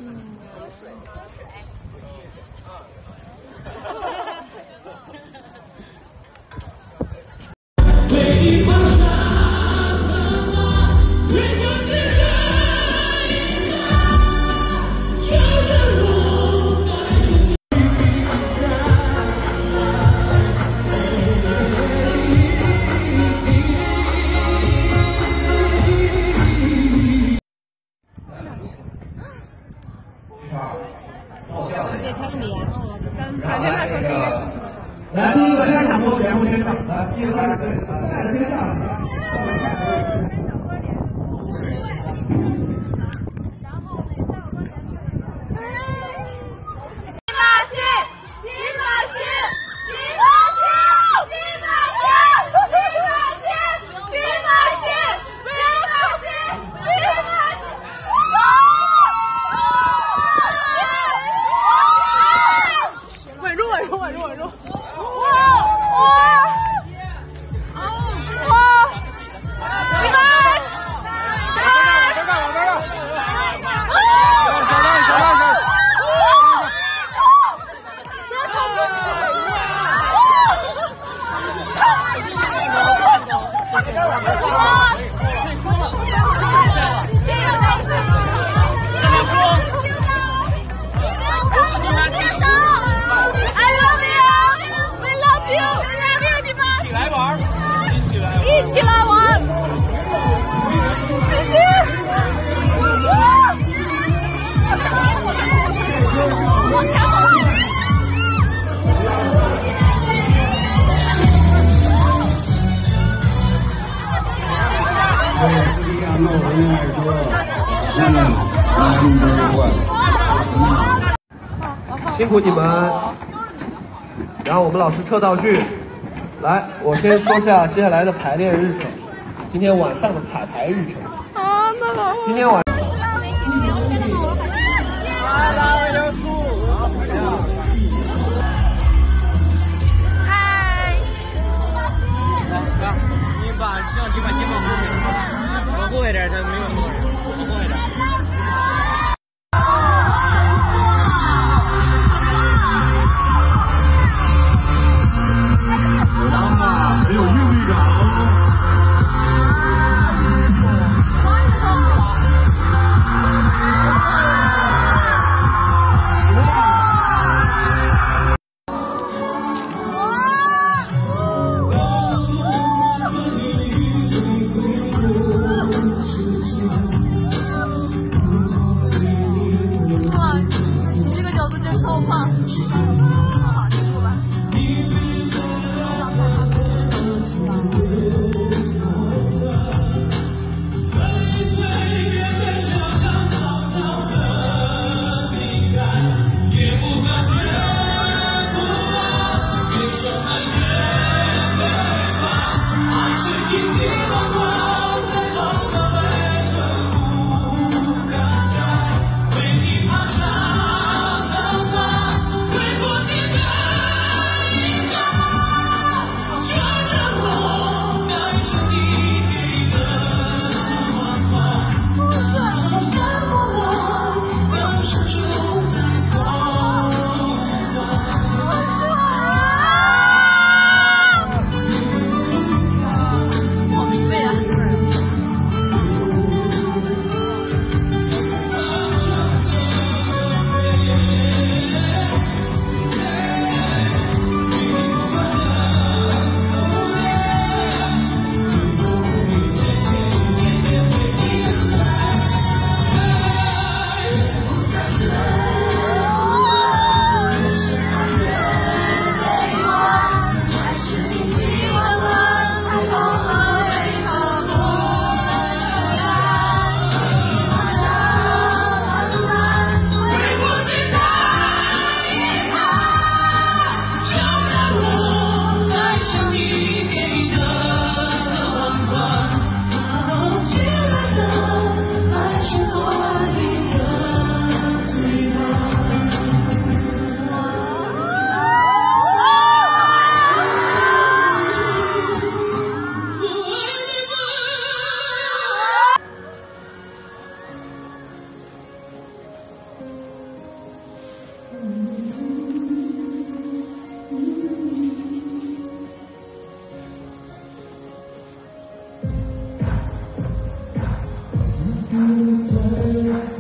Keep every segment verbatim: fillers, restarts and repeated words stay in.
来，第一个开场，全部先上。来，第一个开始，站先上。辛苦你们，然后我们老师撤道具。来，我先说下接下来的排练日程，今天晚上的彩排日程。啊，那好。今天晚。 嗨。 哥，你把让几把肩膀后面，往后一点，他没有那么多人，往后一点。 很有韵律感。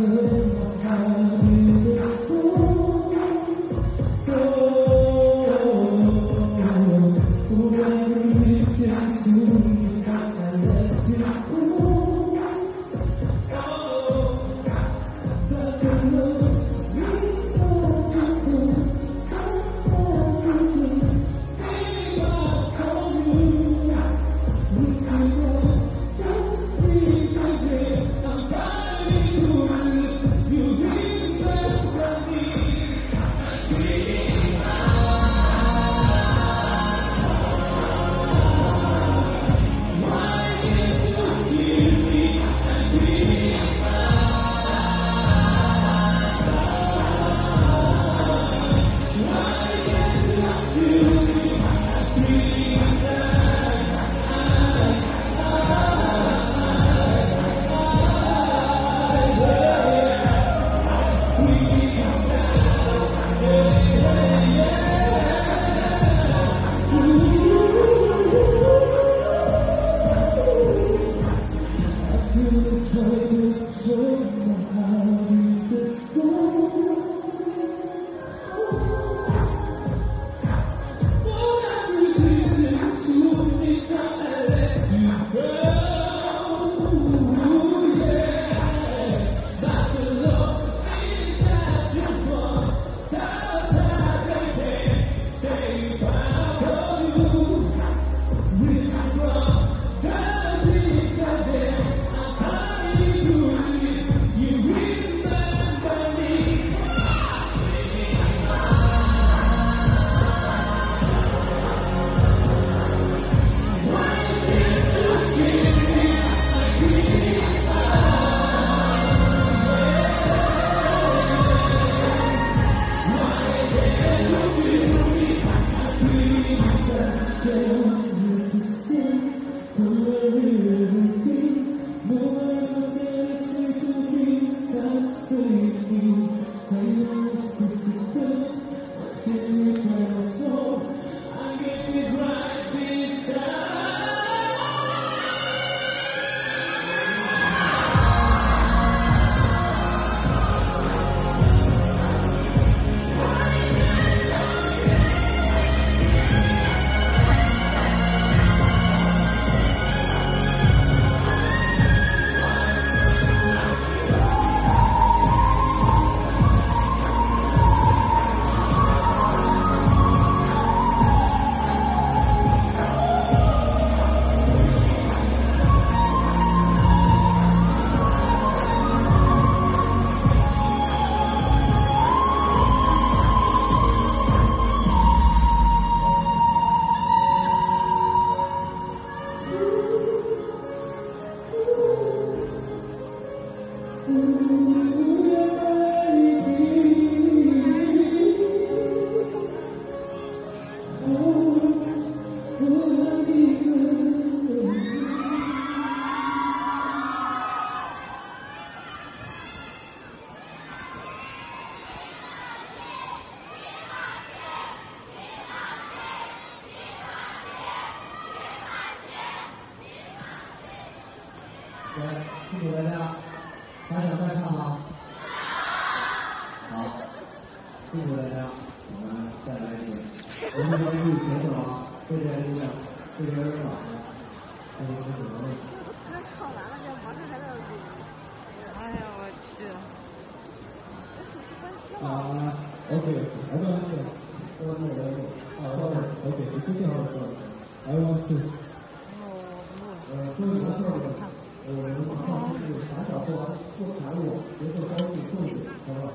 辛苦大家，还想再唱吗？好，辛苦大家，我们再来一遍。我们这边注意节奏啊，这边音量，这边音老师，这边是准备。 那唱完了，这马上还要录。哎呀，我去！ 啊 ，OK， I don't understand. I don't know. Ah, sorry. Okay, it's okay. I want to. 呃，作为模特的，呃，我们马上就是打小做完做排舞，节奏稍微重一点，好不好？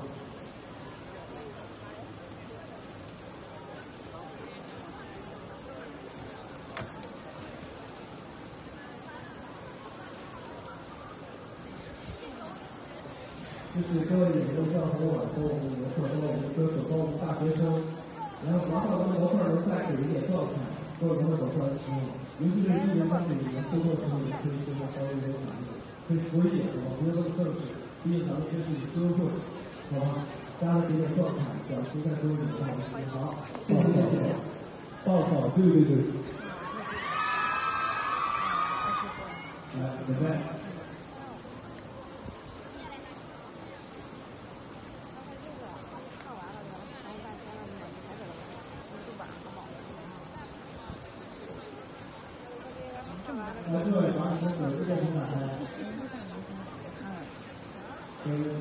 就是各位演奏上和晚和我们模特和我们歌手和我们大学生，然后麻烦我们模特能再给一点状态，各位模特走出来的时候，尤其是艺人当里面互动的时候，也可以做到稍微有点难度，可以活一点，好吧？不要那么正式，毕竟咱们这是歌会，好吧？大家给点状态，表情再多一点，好，谢谢谢谢，抱抱，对对对，来，准备。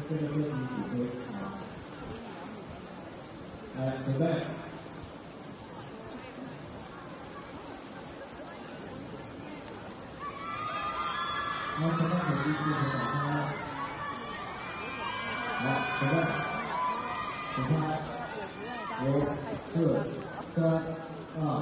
这个问题指挥啊。来，准备。好，前面手机系统打开。好，准备。准备。五、四、三、二。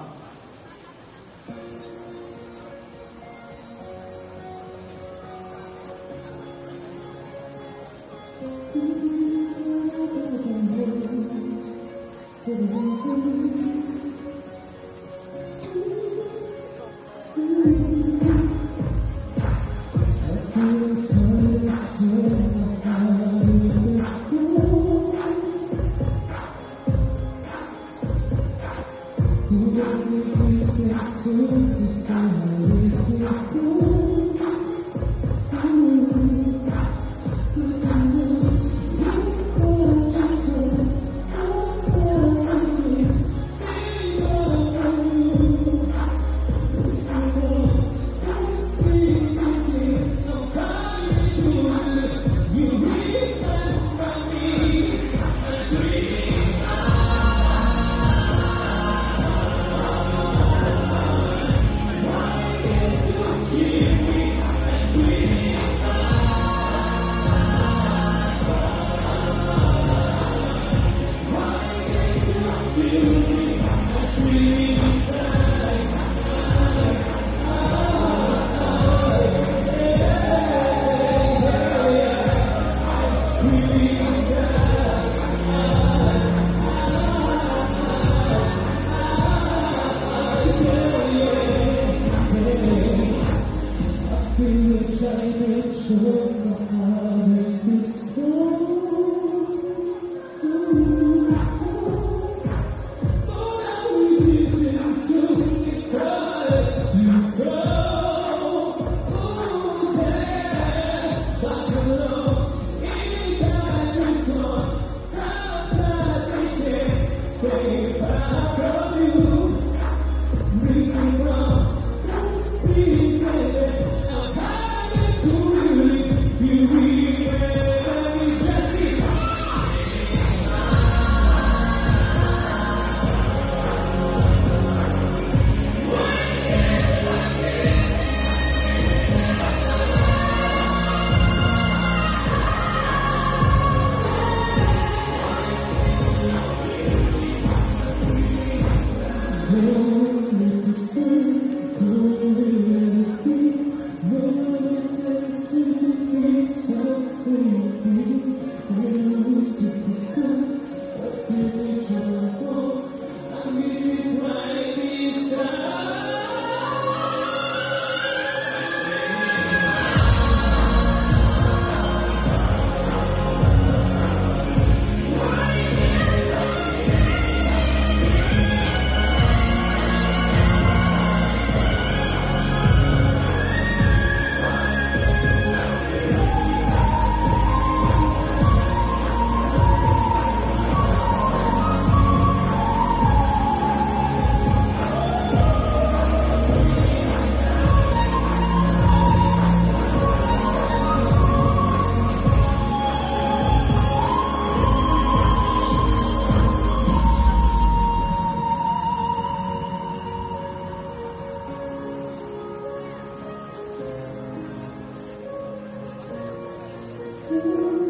Thank you.